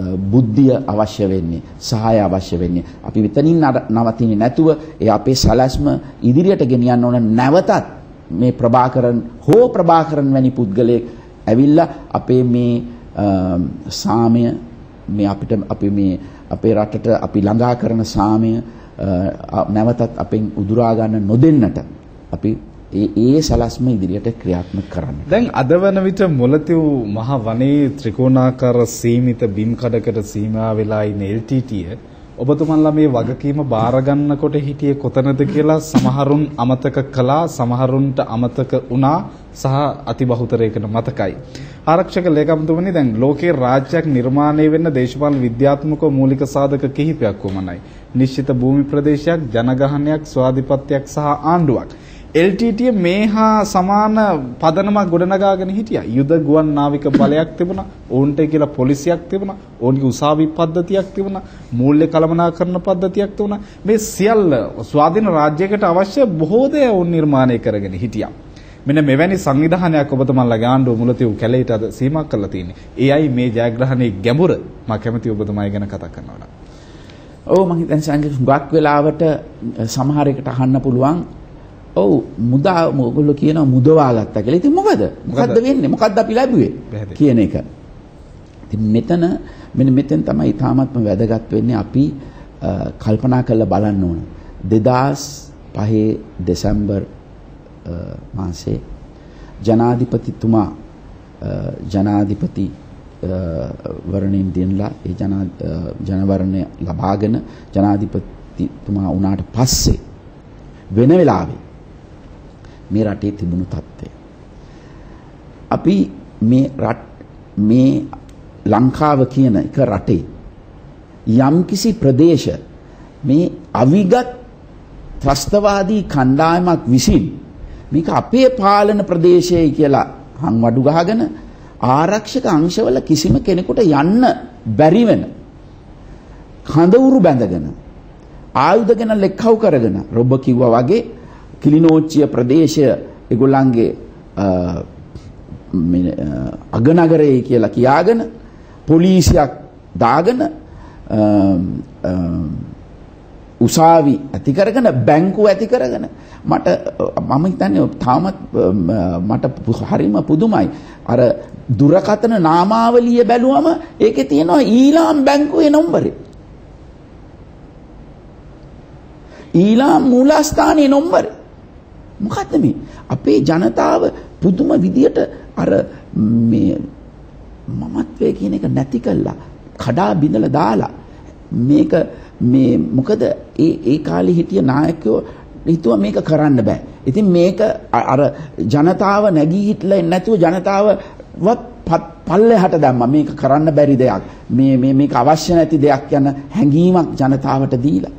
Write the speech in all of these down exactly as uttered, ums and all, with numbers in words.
බුද්ධිය අවශ්‍ය වෙන්නේ, සහාය අවශ්‍ය වෙන්නේ. අපි විතනින් නවතින්නේ නැතුව ඒ අපේ සැලැස්ම ඉදිරියට ගෙනියන්න ඕන. නැවතත් මේ ප්‍රභාකරන් හෝ ප්‍රභාකරන් වැනි පුද්ගලයෙක් ඇවිල්ලා අපේ මේ සාමය, මේ අපිට අපි මේ අපේ රටට අපි ළඟා කරන සාමය නැවතත් අපෙන් උදුරා ගන්න නොදෙන්නට අපි ඒ ඒ සලස්ම ඉදිරියට ක්‍රියාත්මක කරන්න. දැන් අද වන විට මොළතිව් මහ වනයේ ත්‍රිකෝණාකාර සීමිත බිම් කඩකට සීමා වෙලා ඉන්න එල් ටී ටී ඔබතුමන්ලා මේ වගකීම බාර ගන්නකොට හිටියේ කොතනද කියලා සමහරුන් අමතක කළා, සමහරුන්ට අමතක වුණා සහ අතිබහුතරයකට මතකයි. ආරක්ෂක ලේකම්තුමනි, දැන් ලෝකේ රාජ්‍යයක් නිර්මාණය වෙන්න දේශපාලන විද්‍යාත්මක මූලික සාධක කිහිපයක් වමනයි. නිශ්චිත භූමි ප්‍රදේශයක්, ජනගහනයක්, ස්වාධිපත්‍යයක් සහ ආණ්ඩුවක්. එල් ටී ටී මේ හා සමාන පදනමක් ගොඩනගාගෙන හිටියා. යුද ගුවන් නාවික බලයක් තිබුණා, ඕන්ට කියලා පොලිසියක් තිබුණා, ඕන්ගේ උසාවි පද්ධතියක් තිබුණා, මූල්‍ය කළමනාකරණ පද්ධතියක් තිබුණා. මේ සියල්ල ස්වාධීන රාජ්‍යයකට අවශ්‍ය බොහෝ දේ වුන් නිර්මාණය කරගෙන හිටියා. මෙන්න මෙවැනි සංවිධානයක් ඔබතුමාලගේ ආණ්ඩුව මුලතිව් කැලේට අද සීමා කරලා තියෙන්නේ. ඒ අයි මේ ජයග්‍රහණයේ ගැඹුර මම කැමති ඔබතුමායි ගැන කතා කරනවා. ඔව්, මම හිතන්නේ සංජය ගොඩක් වෙලාවට සමහර එකට අහන්න පුළුවන්. ඔව්, මුදා ඔයගොල්ලෝ කියනවා මුදවා ගත්තා කියලා. ඉතින් මොකද? මොකද්ද වෙන්නේ? මොකද්ද අපි ලැබුවේ කියන එක. ඉතින් මෙතන මෙන්න මෙතෙන් තමයි ඊටාත්ම වැදගත් වෙන්නේ. අපි කල්පනා කරලා බලන්න ඕන. දෙදාස් පහේ දෙසැම්බර් මාසේ ජනාධිපතිතුමා ජනාධිපති වරණින් දිනලා ඒ ජනා ජනවරණය ලබාගෙන ජනාධිපතිතුමා වුණාට පස්සේ වෙන වෙලාවේ මේ රටේ තිබුණු තත්ත්වය අපි මේ රට මේ ලංකාව කියන එක රටේ යම්කිසි ප්‍රදේශ මේ අවිගත් ත්‍රස්තවාදී කණ්ඩායමක් විසින් මේක අපේ පාලන ප්‍රදේශයයි කියලා හංවඩු ගහගෙන ආරක්ෂක අංශවල කිසිම කෙනෙකුට යන්න බැරි වෙන කඳවුරු බැඳගෙන ආයුධගෙන ලෙක්කව් කරගෙන රොබ කිව්වා වගේ කිලිනෝච්චිය ප්‍රදේශය ඒගොල්ලන්ගේ අගනගරයේ කියලා කියාගෙන පොලිසියක් දාගෙන උසාවි ඇති කරගෙන බැංකුව ඇති කරගෙන මට මම හිතන්නේ තාමත් මට හරිම පුදුමයි අර දුරකථන නාමාවලිය බැලුවම ඒකේ තියෙනවා ඊලාම් බැංකුවේ නම්බරේ ඊලාම් මූලස්ථානයේ නම්බරේ මොකද්ද මේ අපේ ජනතාව පුදුම විදියට අර මේ මමත්වයේ කියන එක නැති කළා කඩා බිඳලා දාලා මේක මේ මොකද ඒ ඒ කාලේ හිටිය නායකයෝ හිතුවා මේක කරන්න බෑ. ඉතින් මේක අර ජනතාව නැගී හිටලා නැතුව ජනතාව පල්ලෙහාට දැම්මා. මේක කරන්න බැරි දෙයක්. මේ මේ මේක අවශ්‍ය නැති දෙයක් යන හැඟීමක් ජනතාවට දීලා.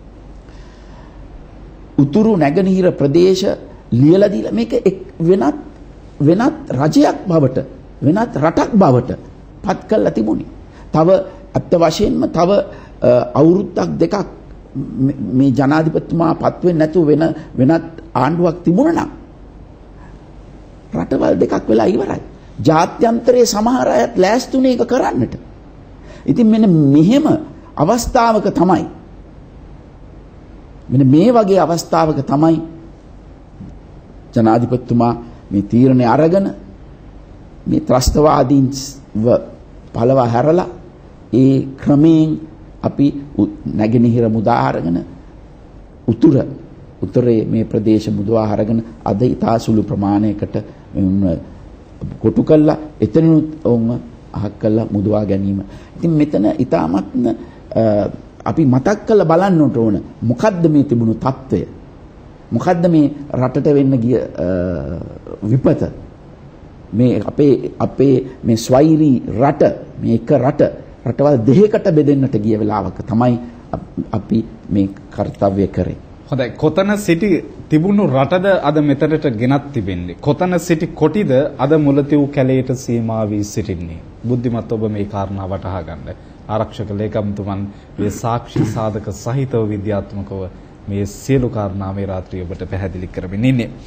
උතුරු නැගෙනහිර ප්‍රදේශ ලියලා දීලා මේක වෙනත් වෙනත් රජයක් බවට වෙනත් රටක් බවට පත් කළා තිබුණේ. තව අත්ත වශයෙන්ම තව අවුරුද්දක් දෙකක් මේ ජනාධිපතිතුමා පත් වෙන්නේ නැතුව වෙන වෙනත් ආණ්ඩුවක් තිබුණා නම් රටවල් දෙකක් වෙලා ඉවරයි. ජාත්‍යන්තරයේ සමහර අයත් ලෑස්තුනේ ඒක කරන්නට. ඉතින් මෙන්න මෙහෙම අවස්ථාවක තමයි මෙන්න මේ වගේ අවස්ථාවක තමයි ජනාධිපතිතුමා මේ තීරණය අරගෙන මේ ත්‍රස්තවාදීන්ව පළවා හැරලා ඒ ක්‍රමයෙන් අපි නැගෙනහිර මුදා අරගෙන උතුර උතුරේ මේ ප්‍රදේශ මුදවා අරගෙන අද ඉතාසුළු ප්‍රමාණයකට කොටු කළා එතනනුත් වුම අහක් කළා මුදවා ගැනීම. ඉතින් මෙතන ඉතාමත්ම අපි මතක් කරලා බලන්නට ඕන මොකද්ද මේ තිබුණු తত্ত্বය? මොකද්ද මේ රටට වෙන්න ගිය විපත? මේ අපේ අපේ මේ ස්වෛරී රට මේ එක රට රටවල් දෙකකට බෙදෙන්නට ගිය වෙලාවක තමයි අපි මේ කාර්යය කරේ. හොඳයි, කොතන සිටි තිබුණු රටද අද මෙතනට ගෙනත් තිබෙන්නේ? කොතන සිටි කොටිද අද මුලතිව් කැලේට සීමා වී සිටින්නේ? බුද්ධිමත් ඔබ මේ කාරණා වටහා ගන්න. ආරක්ෂක ලේකම්තුමන් මේ සාක්ෂි සාධක සහිතව විද්‍යාත්මකව මේ සියලු කාරණා මේ රාත්‍රිය ඔබට පැහැදිලි කරමින් ඉන්නේ.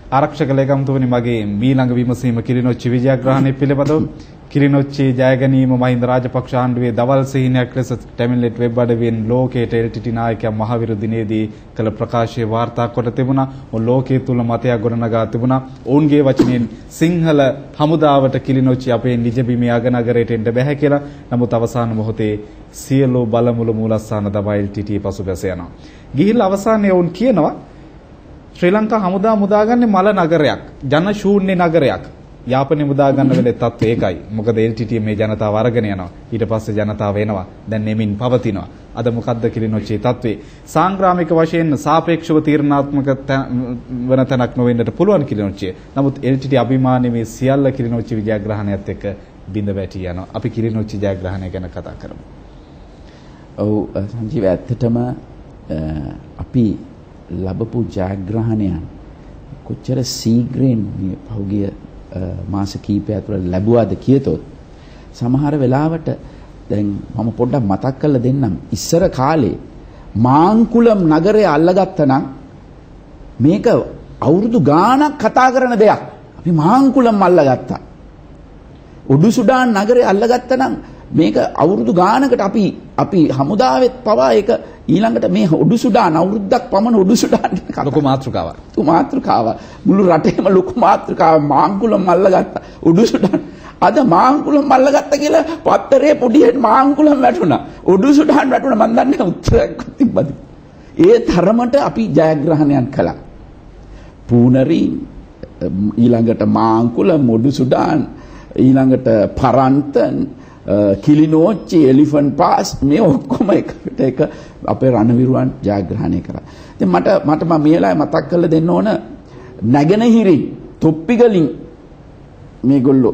ආරක්ෂක ලේකම්තුමනි මගේ මීළඟ විමසීම කිලිනොච්චි විජයග්‍රහණය පිළිබඳව කිලිනොච්චි ජය ගැනීම මහින්ද රාජපක්ෂ ආණ්ඩුවේ දවල් සිහිනයක් ලෙස ටැමිල්නෙට් වෙබ් අඩවියෙන් ලෝකයට එල් ටී ටී නායකයා මහවිරු දිනේදී කළ ප්‍රකාශයේ වාර්තා කොට තිබුණා. ඔවුන් ලෝකයේ තුල මතයක් ගොඩනගා තිබුණා. ඔවුන්ගේ වචනෙන් සිංහල හමුදාවට කිලිනොච්චි අපේ නිජබිමේ අගනගරයට එන්න බැහැ කියලා. නමුත් අවසාන මොහොතේ සියලු බලමුළු මූලස්ථාන දබා එල් ටී ටී පසුබැස යනවා. ගිහිල්ලා අවසානයේ ඔවුන් කියනවා ශ්‍රී ලංකා හමුදා මුදාගන්නේ මල නගරයක්, ජන ශූන්‍ය නගරයක්. යාපනයේ මුදා ගන්න වෙලේ තත්ත්වය ඒකයි. මොකද එල් ටී ටී මේ ජනතාව අරගෙන යනවා. ඊට පස්සේ ජනතාව එනවා. දැන් එමින් පවතිනවා. අද මොකද්ද කිලිනොච්චි තත්ත්වේ? සාංග්‍රාමික වශයෙන් සාපේක්ෂව තීරණාත්මක වන තැනක් නොවෙන්නට පුළුවන් කිලිනොච්චිය. නමුත් එල් ටී ටී අභිමානයේ මේ සියල්ල කිලිනොච්චි විජයග්‍රහණයත් එක්ක බිඳ වැටි යනවා. අපි කිලිනොච්චි ජයග්‍රහණය ගැන කතා කරමු. ඔව් සංජීව, ඇත්තටම අපි ලැබපු ජයග්‍රහණයන් කොච්චර සීග්‍රෙන් මේ පහුගිය මාස කීපය ඇතුළත ලැබුවාද කියතොත් සමහර වෙලාවට දැන් මම පොඩ්ඩක් මතක් කරලා දෙන්නම්. ඉස්සර කාලේ මාංකුලම් නගරය අල්ලගත්තා නම් මේක අවුරුදු ගාණක් කතා කරන දෙයක්. අපි මාංකුලම් අල්ලගත්තා. උඩු සුඩාන් නගරය අල්ලගත්තා නම් මේක අවුරුදු ගානකට අපි අපි හමුදාවෙත් පවා ඒක ඊළඟට මේ උඩු සුඩාන් අවුරුද්දක් පමණ උඩු සුඩාන් ලොකු මාතෘකාවක්. ලොකු මාතෘකාවක්. මුළු රටේම ලොකු මාතෘකාවක් මාංකුලම් අල්ලගත්තා. උඩු සුඩාන්. අද මාංකුලම් අල්ලගත්තා කියලා පත්තරේ පොඩියට මාංකුලම් වැටුණා. උඩු සුඩාන් වැටුණා. මන් දන්නේ උත්තරයක් තිබ්බද? ඒ තරමට අපි ජයග්‍රහණයන් කළා. පූනරි ඊළඟට මාංකුලම්, උඩු සුඩාන්, ඊළඟට පරන්තන්, කිලිනොච්චි, එලිෆන්ට් පාස්, මේ ඔක්කොම එකට එක අපේ රණවිරුවන් ජයග්‍රහණය කරා. ඉතින් මට මට මම මේලා මතක් කරලා දෙන්න ඕන නැගෙනහිරින් තොප්පිගලින් මේගොල්ලෝ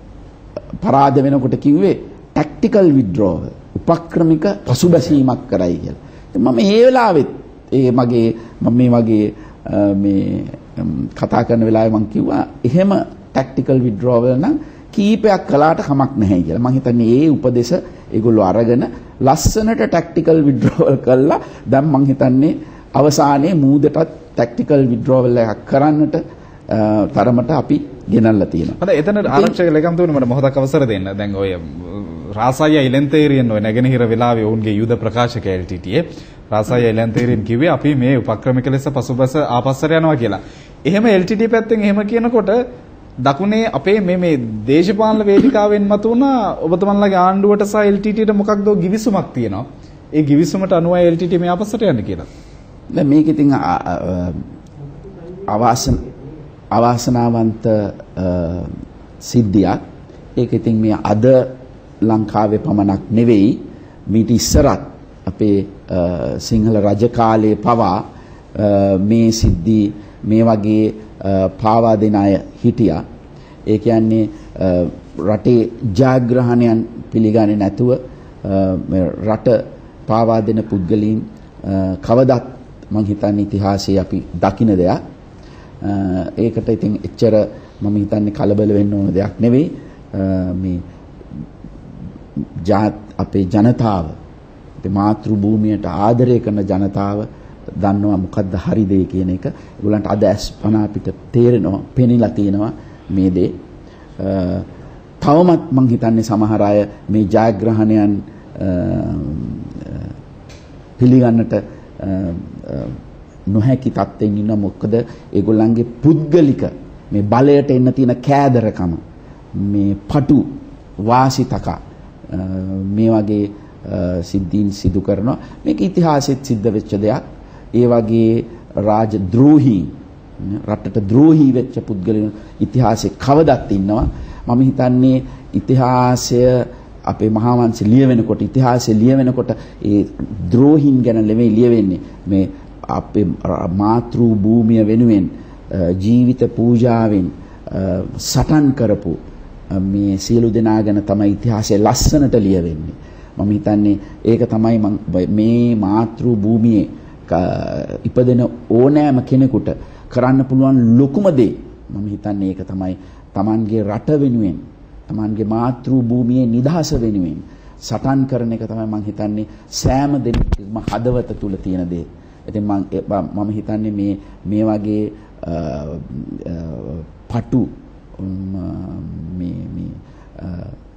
පරාද වෙනකොට කිව්වේ ටැක්ටිකල් විඩ්‍රෝවල්, උපක්‍රමික පසුබැසීමක් කරයි කියලා. ඉතින් මම මේ වෙලාවෙත් ඒ මගේ මම මේ වගේ මේ කතා කරන වෙලාවේ මම කිව්වා එහෙම ටැක්ටිකල් විඩ්‍රෝවල් නම් කීපයක් කළාට කමක් නැහැ කියලා. මම හිතන්නේ ඒ උපදේශ ඒගොල්ලෝ අරගෙන ලස්සනට ටැක්ටිකල් විඩ්‍රෝවල් කළා. දැන් මම හිතන්නේ අවසානයේ මූදටත් ටැක්ටිකල් විඩ්‍රෝවල් එකක් කරන්නට තරමට අපි ගෙනල්ලා තියෙනවා. හරි, එතන ආරක්ෂක ලේකම්තුමනි මට මොහොතක් අවසර දෙන්න. දැන් ඔය රාසය ඉලෙන්තේරියන් ඔය නැගෙනහිර වෙලාවේ ඔවුන්ගේ යුද ප්‍රකාශක L T T Rasaiah Ilantheraiyan කිව්වේ අපි මේ උපක්‍රමික ලෙස පසුබස ආපස්සට යනවා කියලා. එහෙම එල් ටී ටී පැත්තෙන් එහෙම කියනකොට දකුණේ අපේ මේ මේ දේශපාලන වේදිකාවෙන් මතුවන ඔබතුමන්ලගේ ආණ්ඩුවට සහ එල් ටී ටීට මොකක්ද ගිවිසුමක් තියෙනවා. ඒ ගිවිසුමට අනුව එල් ටී ටී මේ අපස්සට යන්න කියලා. දැන් මේක ඉතින් අවාසන අවාසනාවන්ත සිද්ධියක්. ඒක ඉතින් මේ අද ලංකාවේ පමණක් නෙවෙයි, මීට ඉස්සරත් අපේ සිංහල රජ කාලයේ පවා මේ සිද්ධි මේ වගේ පාවා දෙන අය හිටියා. ඒ කියන්නේ රටේ ජයග්‍රහණයන් පිළිගන්නේ නැතුව රට පාවා දෙන පුද්ගලයන් කවදත් මම හිතන්නේ ඉතිහාසයේ අපි දකින දෙයක්. ඒකට ඉතින් එච්චර මම හිතන්නේ කලබල වෙන්න ඕන දෙයක් නෙවෙයි. මේ අපේ ජනතාව, අපේ මාතෘ භූමියට ආදරය කරන ජනතාව දන්නවා මොකද්ද හරි දේ කියන එක. ඒගොල්ලන්ට අද අස්පන අපිට තේරෙනවා, පෙනිලා තියෙනවා මේ දේ. තවමත් මම හිතන්නේ සමහර අය මේ ජයග්‍රහණයන් පිළිගන්නට නොහැකි තත්ත්වෙන් ඉන්න. මොකද ඒගොල්ලන්ගේ පුද්ගලික මේ බලයට එන්න තියෙන කෑදරකම, මේ පටු වාසිතක මේ වගේ සිද්ධීන් සිදු කරනවා. මේක ඉතිහාසෙත් සිද්ධ වෙච්ච දෙයක්. ඒ වගේ රාජද්‍රෝහී, රටට ද්‍රෝහී වෙච්ච පුද්ගලයන් ඉතිහාසයේ කවදත් ඉන්නවා. මම හිතන්නේ ඉතිහාසය අපේ මහා වංශය ලියවෙනකොට, ඉතිහාසය ලියවෙනකොට ඒ ද්‍රෝහීන් ගැන නෙමෙයි ලියවෙන්නේ. මේ අපේ මාතෘ භූමිය වෙනුවෙන් ජීවිත පූජාවෙන් සටන් කරපු මේ සියලු දෙනා ගැන තමයි ඉතිහාසය ලස්සනට ලියවෙන්නේ. මම හිතන්නේ ඒක තමයි මේ මාතෘ භූමියේ ඉපදෙන ඕනෑම කෙනෙකුට කරන්න පුළුවන් ලොකුම දේ. මම හිතන්නේ ඒක තමයි Tamanගේ රට වෙනුවෙන්, Tamanගේ මාතෘ භූමියේ නිදහස වෙනුවෙන් සටන් කරන එක තමයි මම හිතන්නේ සෑම දෙනෙක්ම හදවත තුල තියෙන දේ. ඉතින් මම මම හිතන්නේ මේ මේ වගේ පටු මේ මේ